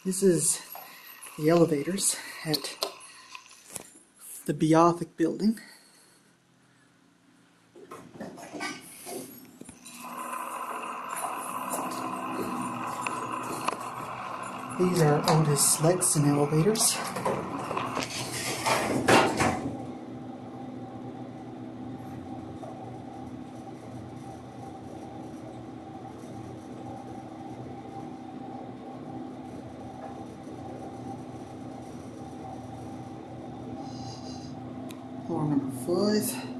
This is the elevators at the Beothuck building. These are Otis Lexan elevators. Floor number 5.